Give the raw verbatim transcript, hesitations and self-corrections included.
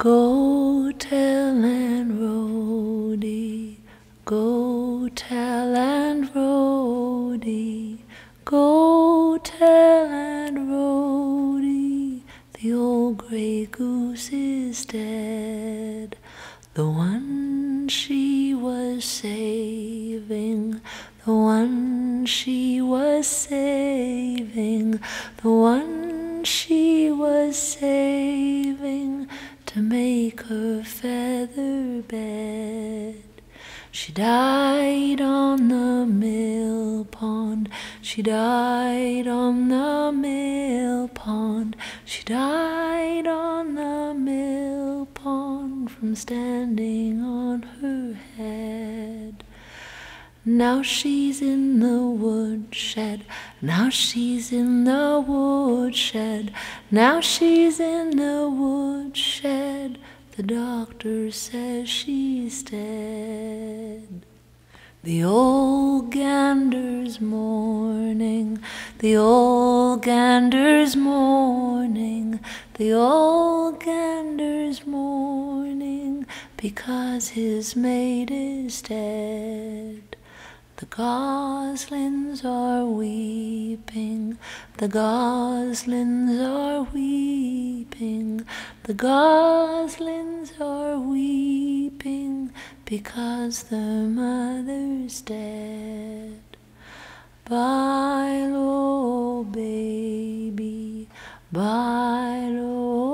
Go tell Aunt Rhody, go tell Aunt Rhody, go tell Aunt Rhody, the old gray goose is dead. The one she was saving, the one she was saving, the one she was saving to make her feather bed. She died on the mill pond, she died on the mill pond, she died on the mill pond from standing on her head. Now she's in the woodshed, now she's in the woodshed, now she's in the woodshed. The doctor says she's dead. The old gander's mourning, the old gander's mourning, the old gander's mourning, because his mate is dead. The goslings are weeping, the goslings are weeping, the goslings are weeping, because their mother's dead. Bye, lo, baby, bye, lo,